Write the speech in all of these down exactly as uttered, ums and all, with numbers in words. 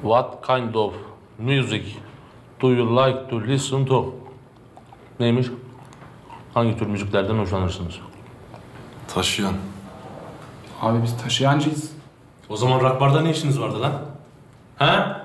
What kind of music do you like to listen to? Neymiş? Hangi tür müziklerden hoşlanırsınız? Taşıyan. Abi biz taşıyancıyız. O zaman rock barda ne işiniz vardı lan? Ha?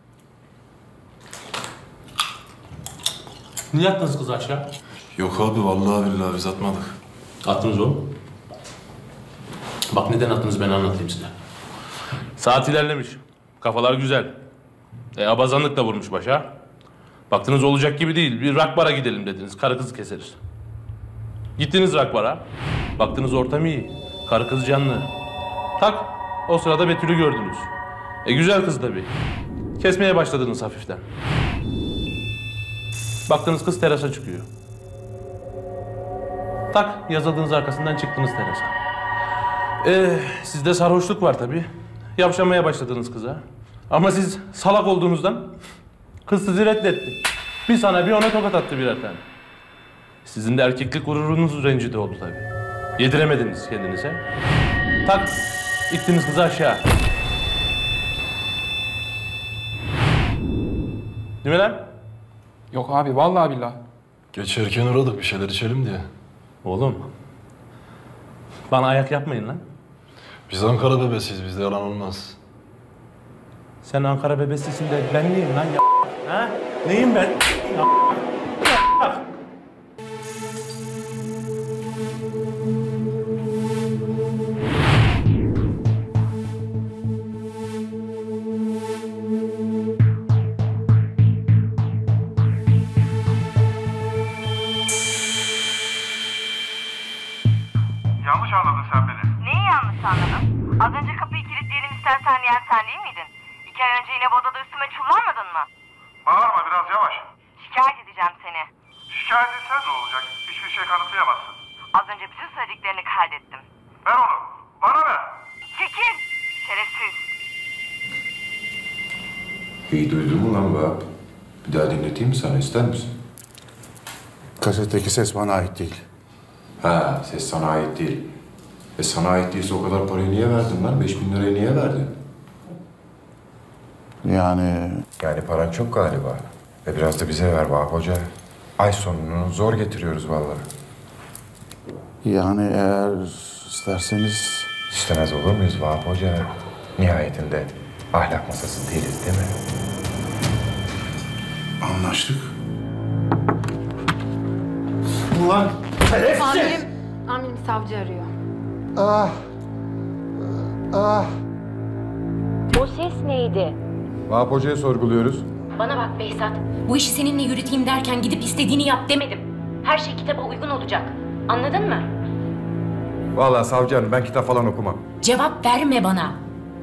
Niye attınız kızı aşağı? Yok abi vallahi billahi biz atmadık. Attınız oğlum. Bak neden attınız ben anlatayım size. Saat ilerlemiş. Kafalar güzel. E abazanlık da vurmuş başa. Baktınız olacak gibi değil. Bir rock bara gidelim dediniz. Karı kızı keseriz. Gittiniz rock bara. Baktınız ortam iyi. Karı kız canlı. Tak. O sırada Betül'ü gördünüz. E güzel kız tabii. Kesmeye başladınız hafiften. Baktınız kız terasa çıkıyor. Tak. Yazıldığınız arkasından çıktınız terasa. E sizde sarhoşluk var tabii. Yavşamaya başladınız kıza. Ama siz salak olduğunuzdan kız sizi reddetti. Bir sana bir ona tokat attı birer tane. Sizin de erkeklik gururunuz rencide oldu tabii. Yediremediniz kendinize. Tak, ittiniz kızı aşağı. Değil mi lan? Yok abi vallahi billahi. Geçerken uğradık bir şeyler içelim diye. Oğlum, bana ayak yapmayın lan. Biz Ankara bebesiyiz, bizde yalan olmaz. Sen Ankara bebesisin de ben neyim lan ya? Ha? Neyim ben? Ya. Yanlış anladın sen beni. Neyi yanlış anladın? Az önce kapıyı kilitleyelim istersen diyen sen değil miydin? İki ay önce yine bu odada üstüme çullanmadın mı? Bağırma biraz yavaş. Şikayet edeceğim seni. Şikayet etsen ne olacak? Hiçbir şey kanıtlayamazsın. Az önce bütün söylediklerini kaydettim. Ver onu. Bana ver. Çekil! Şerefsiz! İyi duydun mu lan Vahap? Bir daha dinleteyim mi sana, ister misin? Kasetteki ses bana ait değil. Ha, ses sana ait değil. E sana ait değilse o kadar parayı niye verdin lan? Beş bin lirayı niye verdin? Yani... Yani paran çok galiba. E biraz da bize ver Vahap Hoca. Ay sonunu zor getiriyoruz vallahi. Yani eğer isterseniz... İstemez olur muyuz Vahap Hoca? Nihayetinde ahlak masası değiliz değil mi? Anlaştık. Ulan! Amirim, amirim savcı arıyor. Ah! Ah! O ses neydi? Vahap Hoca'yı sorguluyoruz. Bana bak Behzat, bu işi seninle yürüteyim derken gidip istediğini yap demedim. Her şey kitaba uygun olacak. Anladın mı? Vallahi savcı hanım ben kitap falan okumam. Cevap verme bana.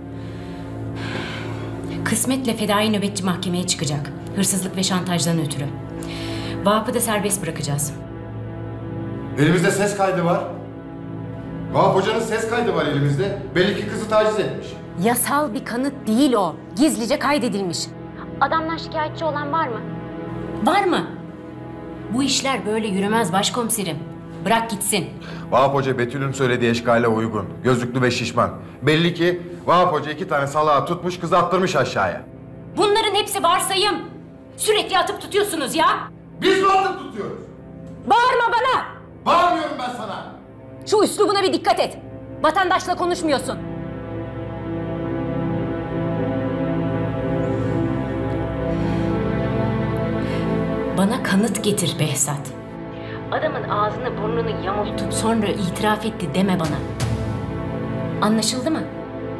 Kısmetle Fedai nöbetçi mahkemeye çıkacak. Hırsızlık ve şantajdan ötürü. Vahap'ı da serbest bırakacağız. Elimizde ses kaydı var. Vahap Hoca'nın ses kaydı var elimizde. Belli ki kızı taciz etmiş. Yasal bir kanıt değil o. Gizlice kaydedilmiş. Adamdan şikayetçi olan var mı? Var mı? Bu işler böyle yürümez başkomiserim. Bırak gitsin. Vahap Hoca Betül'ün söylediği eşkale uygun. Gözlüklü ve şişman. Belli ki Vahap Hoca iki tane salağı tutmuş, kızı attırmış aşağıya. Bunların hepsi varsayım. Sürekli atıp tutuyorsunuz ya. Biz mi atıp tutuyoruz? Bağırma bana. Bağırmıyorum ben sana. Şu üslubuna bir dikkat et. Vatandaşla konuşmuyorsun. Bana kanıt getir Behzat. Adamın ağzını burnunu yamultup sonra itiraf etti deme bana. Anlaşıldı mı?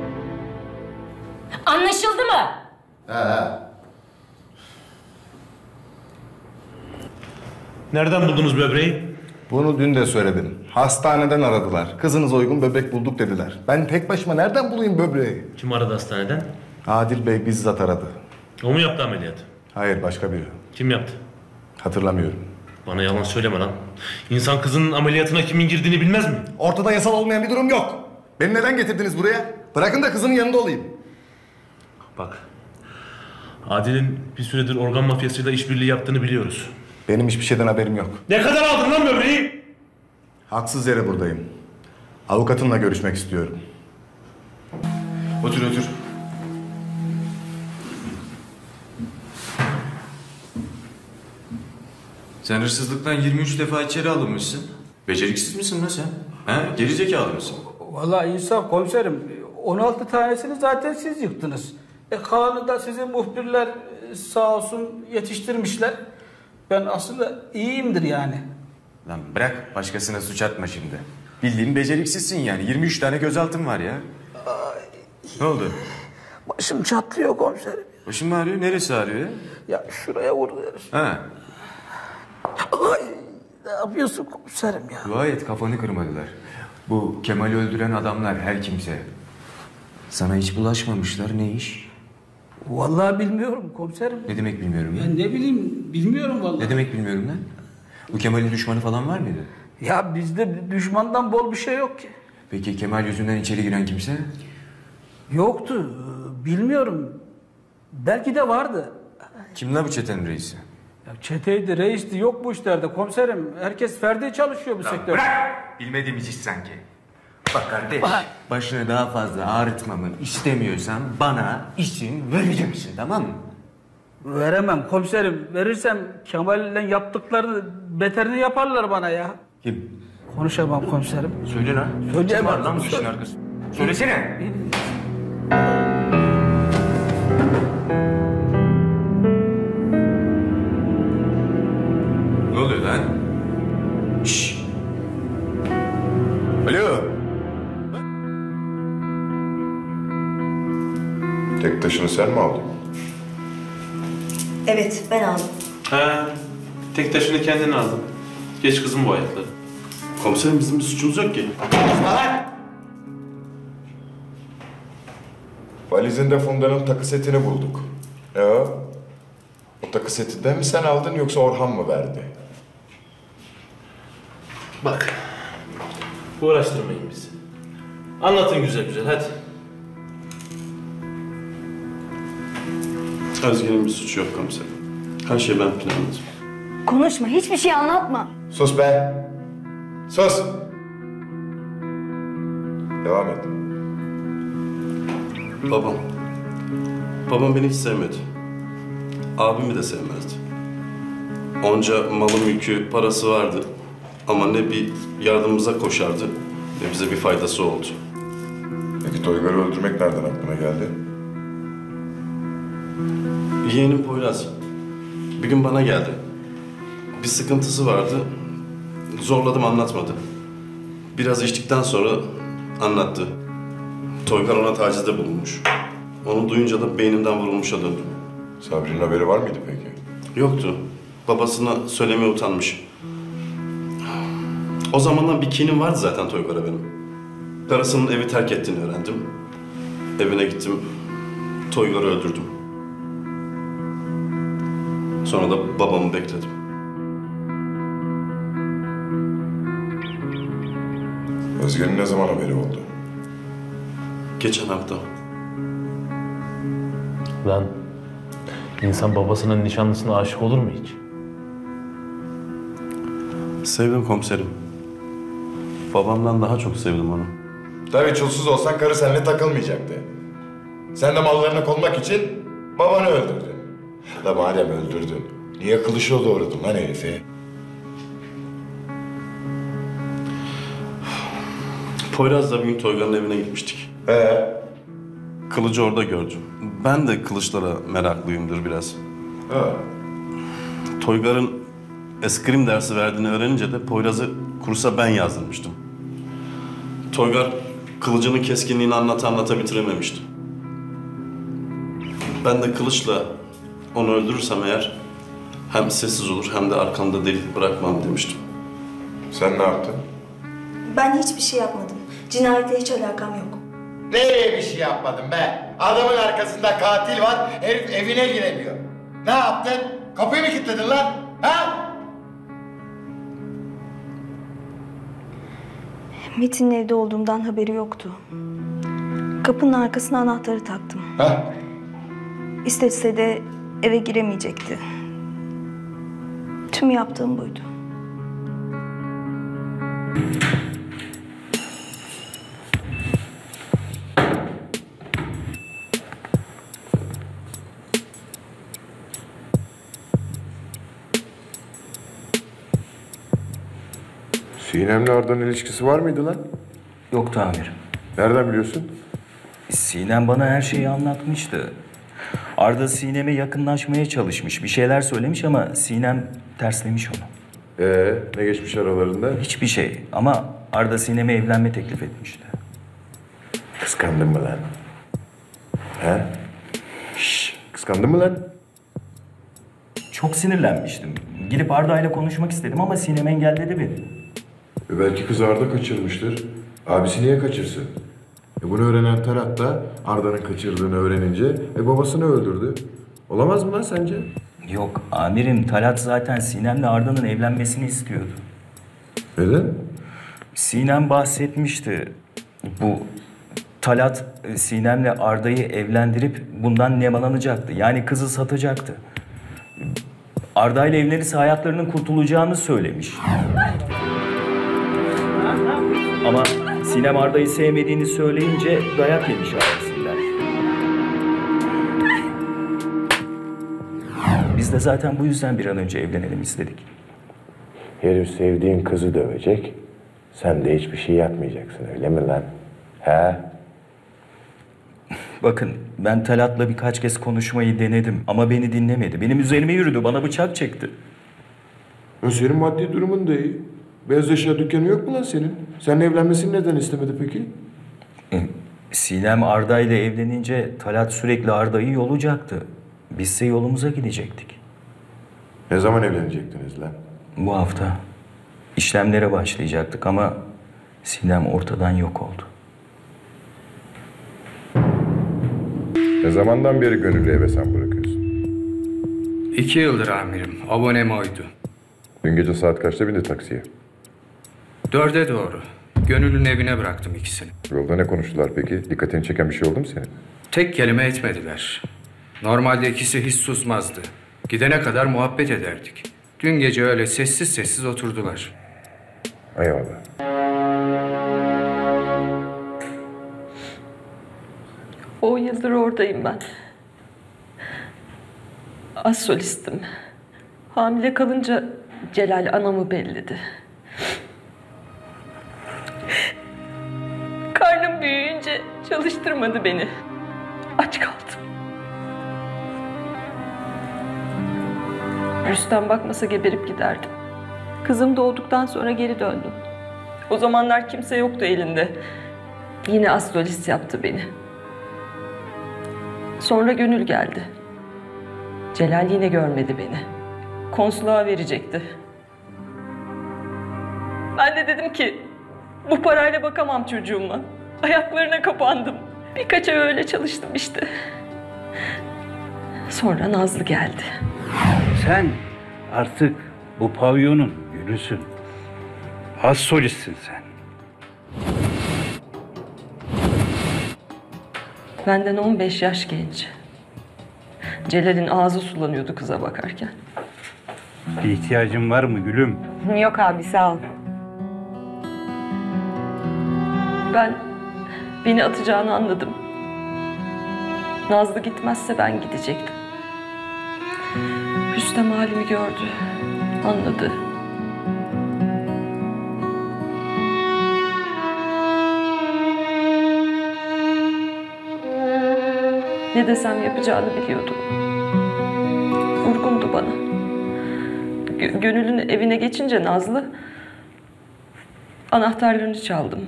Anlaşıldı mı? He. Nereden buldunuz böbreği? Bunu dün de söyledim. Hastaneden aradılar. Kızınıza uygun böbrek bulduk dediler. Ben tek başıma nereden bulayım böbreği? Kim aradı hastaneden? Adil Bey bizzat aradı. O mu yaptı ameliyatı? Hayır, başka biri. Kim yaptı? Hatırlamıyorum. Bana yalan söyleme lan. İnsan kızının ameliyatına kimin girdiğini bilmez mi? Ortada yasal olmayan bir durum yok. Beni neden getirdiniz buraya? Bırakın da kızının yanında olayım. Bak. Adil'in bir süredir organ mafyasıyla işbirliği yaptığını biliyoruz. Benim hiçbir şeyden haberim yok. Ne kadar aldın lan böbreği? Haksız yere buradayım. Avukatımla görüşmek istiyorum. Otur otur. Sen hırsızlıktan yirmi üç defa içeri alınmışsın. Beceriksiz misin lan sen? He? Gerizekalı mısın? Vallahi insaf komiserim. on altı tanesini zaten siz yıktınız. E kalanı da sizin muhbirler e, sağ olsun yetiştirmişler. Ben aslında iyiyimdir yani. Lan bırak başkasına suç atma şimdi. Bildiğin beceriksizsin yani. yirmi üç tane gözaltın var ya. Ay. Ne oldu? Başım çatlıyor komiserim. Başın mı ağrıyor? Neresi ağrıyor ya? Ya şuraya vurdu herif. Ha. Ay, ne yapıyorsun komiserim ya? Dua et kafanı kırmadılar. Bu Kemal'i öldüren adamlar her kimse. Sana hiç bulaşmamışlar ne iş? Vallahi bilmiyorum komiserim. Ne demek bilmiyorum Ya lan? ne bileyim bilmiyorum vallahi. Ne demek bilmiyorum lan? Bu Kemal'in düşmanı falan var mıydı? Ya bizde düşmandan bol bir şey yok ki. Peki Kemal yüzünden içeri giren kimse? Yoktu. Bilmiyorum. Belki de vardı. Kim la bu çetenin reisi? Ya çeteydi, reisti yok bu işlerde komiserim. Herkes ferdi çalışıyor bu sektörde. Bırak! Bilmediğimiz iş sanki. Bak kardeş, başını daha fazla ağrıtmamı istemiyorsan bana işin vereceksin, tamam mı? Veremem komiserim. Verirsem Kemal'le yaptıklarını beterini yaparlar bana ya. Kim? Konuşamam komiserim. Söyle lan. Söyleyemem. Kim var lan bu işin arkasında? Söylesene. Ne oluyor lan? Şşş. Alo. Tek taşını sen mi aldın? Evet, ben aldım. Ha, tek taşını kendin aldın. Geç kızım bu ayakları. Komiserim bizim bir suçumuz yok ki. Valizinde Funda'nın takı setini bulduk. Ya, o takı setinden mi sen aldın yoksa Orhan mı verdi? Bak, uğraştırmayın bizi. Anlatın güzel güzel, hadi. Özge'nin bir suçu yok komiserim. Her şeyi ben planladım. Konuşma, hiçbir şey anlatma. Sus be! Sus! Devam et. Babam. Babam beni hiç sevmedi. Abimi de sevmezdi. Onca malı mülkü, parası vardı. Ama ne bir yardımımıza koşardı, ne bize bir faydası oldu. Peki Toygar'ı öldürmek nereden aklına geldi? Yeğenim Poyraz. Bir gün bana geldi. Bir sıkıntısı vardı. Zorladım, anlatmadı. Biraz içtikten sonra anlattı. Toygar ona tacizde bulunmuş. Onu duyunca da beyninden vurulmuşa döndüm. Sabri'nin haberi var mıydı peki? Yoktu. Babasına söylemeye utanmış. O zamandan bir kinim vardı zaten Toygar'a benim. Karısının evi terk ettiğini öğrendim. Evine gittim. Toygar'ı öldürdüm. Sonra da babamı bekledim. Özge'nin ne zaman haberi oldu? Geçen hafta. Lan, insan babasının nişanlısına aşık olur mu hiç? Sevdim komiserim. Babamdan daha çok sevdim onu. Tabii çulsuz olsan karı seninle takılmayacaktı. Sen de mallarına konmak için babanı öldürdün. La madem öldürdün, niye kılıçla doğradın lan herifi? Poyraz'la bir gün Toygar'ın evine gitmiştik. Ee? Kılıcı orada gördüm. Ben de kılıçlara meraklıyımdır biraz. Ha. Toygar'ın eskrim dersi verdiğini öğrenince de Poyraz'ı kursa ben yazdırmıştım. Toygar kılıcının keskinliğini anlata anlata bitirememişti. Ben de kılıçla onu öldürürsem eğer hem sessiz olur hem de arkamda delik bırakmam demiştim. Sen ne yaptın? Ben hiçbir şey yapmadım. Cinayete hiç alakam yok. Nereye bir şey yapmadın be? Adamın arkasında katil var, herif evine giremiyor. Ne yaptın? Kapıyı mı kilitledin lan? Ha? Metin'in evde olduğumdan haberi yoktu. Kapının arkasına anahtarı taktım. Ha? İstese de eve giremeyecekti. Tüm yaptığım buydu. Sinem'le Arda'nın ilişkisi var mıydı lan? Yoktu amirim. Nereden biliyorsun? Sinem bana her şeyi anlatmıştı. Arda Sinem'e yakınlaşmaya çalışmış. Bir şeyler söylemiş ama Sinem terslemiş onu. Ee, ne geçmiş aralarında? Hiçbir şey ama Arda Sinem'e evlenme teklif etmişti. Kıskandın mı lan? He? Şşş, kıskandın mı lan? Çok sinirlenmiştim. Gidip Arda ile konuşmak istedim ama Sinem engelledi beni. E belki kız Arda kaçırmıştır. Abisi niye kaçırsın? E bunu öğrenen Talat da Arda'nın kaçırdığını öğrenince e babasını öldürdü. Olamaz mı lan sence? Yok amirim, Talat zaten Sinem'le Arda'nın evlenmesini istiyordu. Neden? Sinem bahsetmişti. Bu Talat Sinem'le Arda'yı evlendirip bundan nemalanacaktı. Yani kızı satacaktı. Arda ile evlenirse hayatlarının kurtulacağını söylemiş. Ama Sinem Arda'yı sevmediğini söyleyince dayak yemiş ailesinden. Biz de zaten bu yüzden bir an önce evlenelim istedik. Herif sevdiğin kızı dövecek. Sen de hiçbir şey yapmayacaksın öyle mi lan? He? Bakın ben Talat'la birkaç kez konuşmayı denedim ama beni dinlemedi. Benim üzerime yürüdü, bana bıçak çekti. Ya senin maddi durumun da iyi. Beyaz eşya dükkanı yok mu lan senin? Seninle evlenmesini neden istemedi peki? Sinem Arda ile evlenince Talat sürekli Arda'yı yolacaktı. Bizse yolumuza gidecektik. Ne zaman evlenecektiniz lan? Bu hafta. İşlemlere başlayacaktık ama Sinem ortadan yok oldu. Ne zamandan beri Gönül'ü eve sen bırakıyorsun? İki yıldır amirim. Abonem oydu. Dün gece saat kaçta bindi taksiye? Dörde doğru. Gönül'ün evine bıraktım ikisini. Yolda ne konuştular peki? Dikkatini çeken bir şey oldu mu senin? Tek kelime etmediler. Normalde ikisi hiç susmazdı. Gidene kadar muhabbet ederdik. Dün gece öyle sessiz sessiz oturdular. Eyvallah. On yıldır oradayım ben. Az solistim. Hamile kalınca Celal anamı belledi. Karnım büyüyünce çalıştırmadı beni. Aç kaldım. Rüstem bakmasa geberip giderdim. Kızım doğduktan sonra geri döndüm. O zamanlar kimse yoktu elinde. Yine astrolist yaptı beni. Sonra Gönül geldi. Celal yine görmedi beni. Konsoloğa verecekti. Ben de dedim ki bu parayla bakamam çocuğuma. Ayaklarına kapandım. Birkaç ay öyle çalıştım işte. Sonra Nazlı geldi. Sen artık bu pavyonun gülüsün. Az solistsin sen. Benden on beş yaş genç. Celal'in ağzı sulanıyordu kıza bakarken. Bir ihtiyacın var mı gülüm? Yok abi sağ ol. Ben beni atacağını anladım. Nazlı gitmezse ben gidecektim. Rüstem halimi gördü, anladı. Ne desem yapacağını biliyordum. Vurgundu bana. Gö- Gönül'ün evine geçince Nazlı, anahtarlarını çaldım.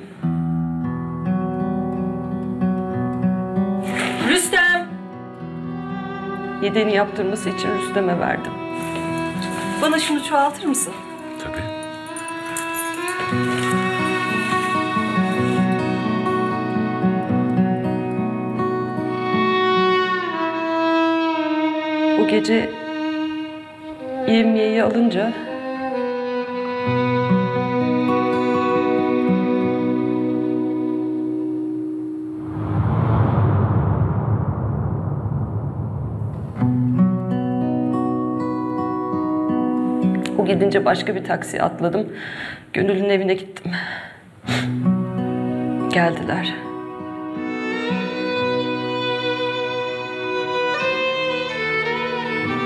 Rüstem! Yedeğini yaptırması için Rüstem'e verdim. Bana şunu çoğaltır mısın? Tabii. O gece yevmiyeyi alınca o gidince başka bir taksiye atladım. Gönül'ün evine gittim. Geldiler.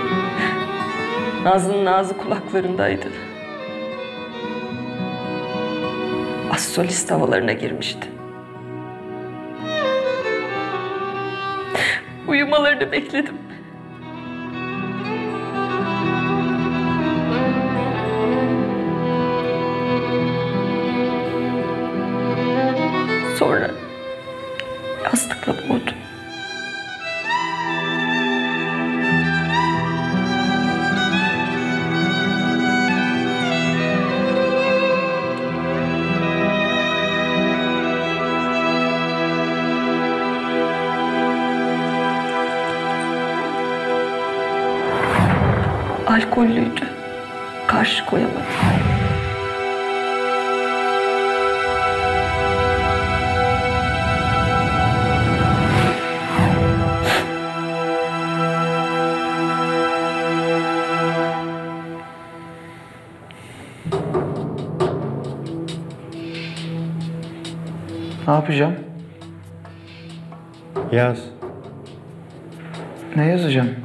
Nazlı'nın ağzı kulaklarındaydı. astrolist havalarına girmişti. Uyumalarını bekledim. Sonra yastıkla boğdum. Alkollüydü. Karşı koyamadım. Ne yapacağım? Yaz. Ne yazacağım?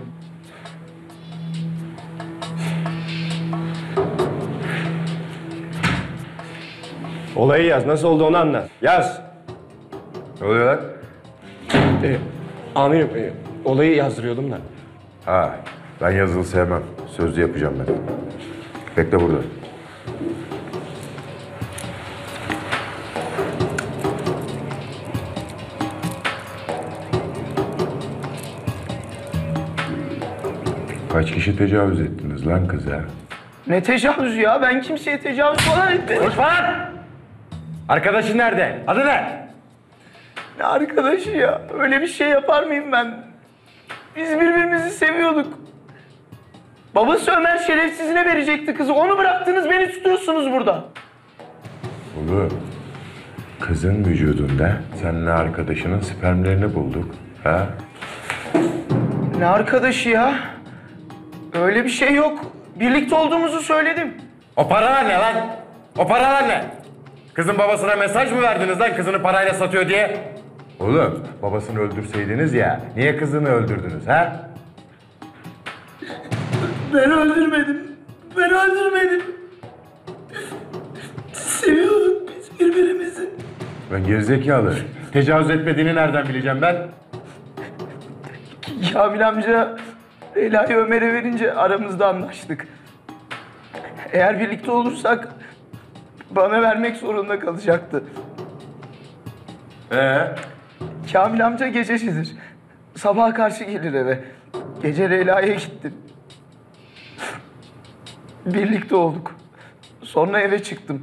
Olayı yaz. Nasıl oldu onu anlat. Yaz. Ne oluyor lan? Ee, amirim, e, olayı yazdırıyordum da. Ha, ben yazılı sevmem. Sözlü yapacağım ben. Bekle burada. Kaç kişi tecavüz ettiniz lan kıza? Ne tecavüz ya? Ben kimseye tecavüz falan etmedim. Konuşma lan! Arkadaşın nerede? Adı ne? Ne arkadaşı ya? Öyle bir şey yapar mıyım ben? Biz birbirimizi seviyorduk. Babası Ömer şerefsizine verecekti kızı. Onu bıraktınız, beni tutuyorsunuz burada. Oğlum, kızın vücudunda seninle arkadaşının spermlerini bulduk. Ha? Ne arkadaşı ya? Öyle bir şey yok. Birlikte olduğumuzu söyledim. O paralar ne lan? O paralar ne? Kızın babasına mesaj mı verdiniz lan kızını parayla satıyor diye? Oğlum, babasını öldürseydiniz ya, niye kızını öldürdünüz ha? Ben öldürmedim. Ben öldürmedim. Seviyorduk biz birbirimizi. Ben gerizekalı. Tecavüz etmediğini nereden bileceğim ben? Kamil amca Leyla'yı Ömer'e verince aramızda anlaştık. Eğer birlikte olursak bana vermek zorunda kalacaktı. Ee? Kamil amca gececidir. Sabaha karşı gelir eve. Gece Leyla'ya gittim. Birlikte olduk. Sonra eve çıktım.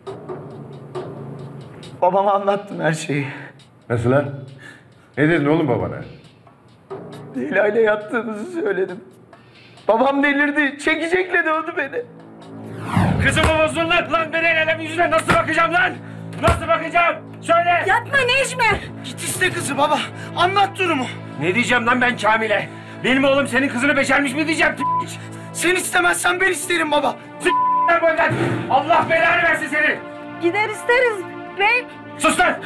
Babama anlattım her şeyi. Nasıl lan? Ne dedin oğlum babana? Leyla ile yattığımızı söyledim. Babam delirdi. Çekicekle dövdü beni. Kızımı bozdun lan! Lan ben el alem yüzüne nasıl bakacağım lan? Nasıl bakacağım? Söyle! Yapma Necmi! Git iste kızı baba. Anlat durumu. Ne diyeceğim lan ben Kamil'e? Benim oğlum senin kızını becermiş mi diyeceğim? Sen istemezsen ben isterim baba. Lan buradan! Allah belanı versin seni! Gider isteriz bey. Sus lan!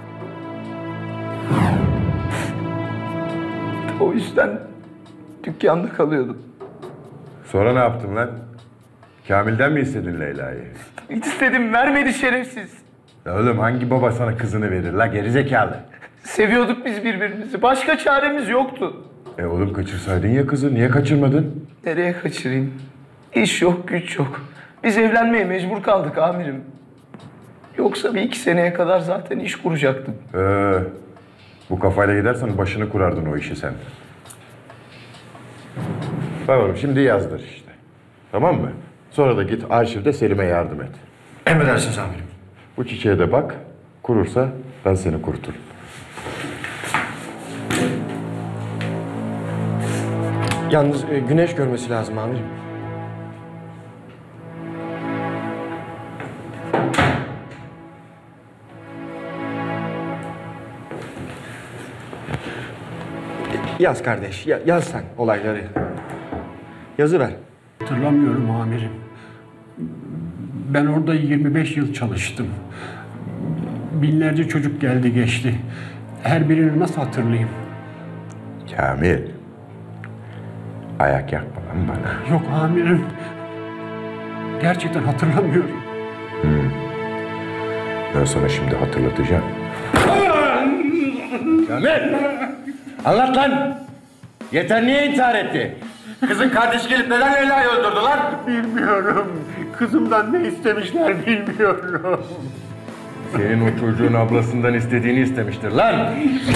O yüzden dükkanda kalıyordum. Sonra ne yaptın lan? Kamil'den mi istedin Leyla'yı? İstedim, vermedi şerefsiz. Ya oğlum hangi baba sana kızını verir la gerizekalı? Seviyorduk biz birbirimizi. Başka çaremiz yoktu. E oğlum kaçırsaydın ya kızı. Niye kaçırmadın? Nereye kaçırayım? İş yok, güç yok. Biz evlenmeye mecbur kaldık amirim. Yoksa bir iki seneye kadar zaten iş kuracaktım. Ee, bu kafayla gidersen başını kurardın o işi sen. Bak oğlum şimdi yazdır işte. Tamam mı? Sonra da git arşivde Selim'e yardım et. Emredersiniz amirim. Bu çiçeğe de bak. Kurursa ben seni kuruturum. Yalnız e, güneş görmesi lazım amirim. Yaz kardeş, ya- yaz sen olayları. Yazı ver. Hatırlamıyorum amirim. Ben orada yirmi beş yıl çalıştım. Binlerce çocuk geldi geçti. Her birini nasıl hatırlayayım? Kamil. Ayak yakma lan bana. Yok amirim. Gerçekten hatırlamıyorum. Hmm. Ben sana şimdi hatırlatacağım. Kamil! Anlat lan! Yeter niye intihar etti? Kızın kardeşi gelip neden Leyla'yı öldürdü lan? Bilmiyorum. Kızımdan ne istemişler bilmiyorum. Senin o çocuğun ablasından istediğini istemiştir lan.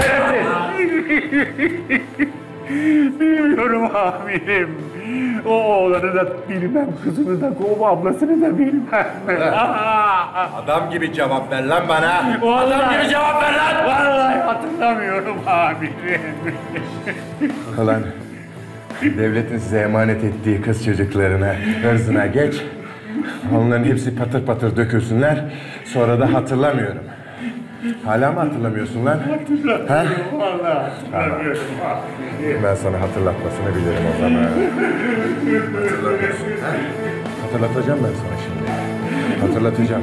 Bilmiyorum amirim. O oğlanı da bilmem, kızını da, o ablasını da bilmem. Adam gibi cevap ver lan bana. Vallahi, Adam gibi cevap ver lan. Vallahi hatırlamıyorum amirim. Ulan devletin size emanet ettiği kız çocuklarına, hırzına geç. Onların hepsi patır patır dökülsünler. Sonra da hatırlamıyorum. Hala mı hatırlamıyorsun lan? Hatırlamıyorum. Ha? Vallahi hatırlamıyorum amirim. Ben sana hatırlatmasını bilirim o zaman. Hatırlamıyorsun. Ha? Hatırlatacağım ben sana şimdi. Hatırlatacağım.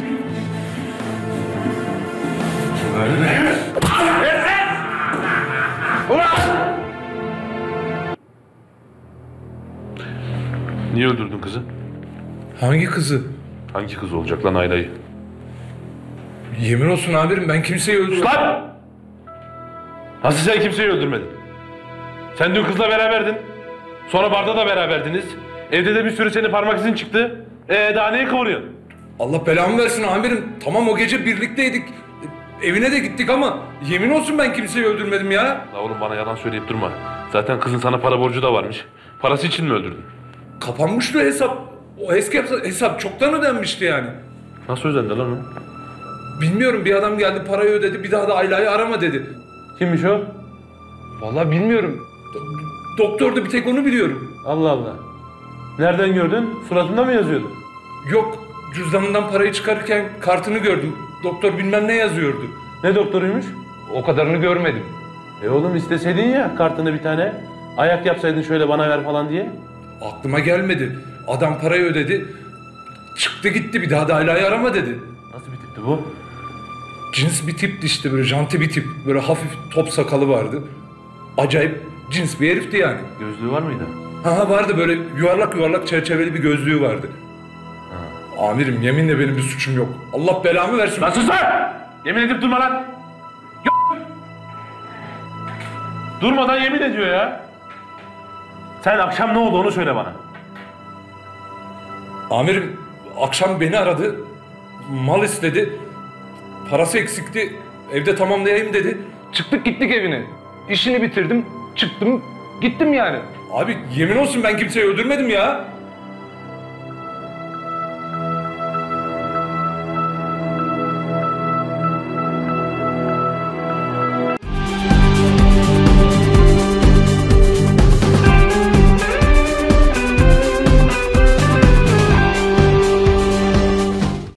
Niye öldürdün kızı? Hangi kızı? Hangi kız olacak lan Ayla'yı? Yemin olsun amirim ben kimseyi öldürmedim. Lan! Nasıl sen kimseyi öldürmedin? Sen dün kızla beraberdin. Sonra barda da beraberdiniz. Evde de bir sürü senin parmak izin çıktı. Ee daha neye kıvırıyorsun? Allah belamı versin amirim. Tamam o gece birlikteydik. Evine de gittik ama yemin olsun ben kimseyi öldürmedim ya. La oğlum bana yalan söyleyip durma. Zaten kızın sana para borcu da varmış. Parası için mi öldürdün? Kapanmıştı hesap. O eski hesap çoktan ödenmişti yani. Nasıl ödendi lan o? Bilmiyorum, bir adam geldi parayı ödedi, bir daha da Ayla'yı arama dedi. Kimmiş o? Vallahi bilmiyorum. Do- doktordu, bir tek onu biliyorum. Allah Allah. Nereden gördün? Suratında mı yazıyordu? Yok, cüzdanından parayı çıkarırken kartını gördüm. Doktor bilmem ne yazıyordu. Ne doktoruymuş? O kadarını görmedim. E oğlum isteseydin ya kartını bir tane. Ayak yapsaydın şöyle bana ver falan diye. Aklıma gelmedi. Adam parayı ödedi. Çıktı gitti, bir daha da Ayla'yı arama dedi. Nasıl bir tipti bu? Cins bir tipti işte, böyle janti bir tip. Böyle hafif top sakalı vardı. Acayip cins bir herifti yani. Gözlüğü var mıydı? Ha ha vardı, böyle yuvarlak yuvarlak çerçeveli bir gözlüğü vardı. Ha. Amirim yeminle benim bir suçum yok. Allah belamı versin. Lan sus lan! Yemin edip durma lan! Y- Durmadan yemin ediyor ya. Sen akşam ne oldu onu söyle bana. Amirim akşam beni aradı. Mal istedi. Parası eksikti. Evde tamamlayayım dedi. Çıktık gittik evine. İşini bitirdim. Çıktım. Gittim yani. Abi yemin olsun ben kimseyi öldürmedim ya.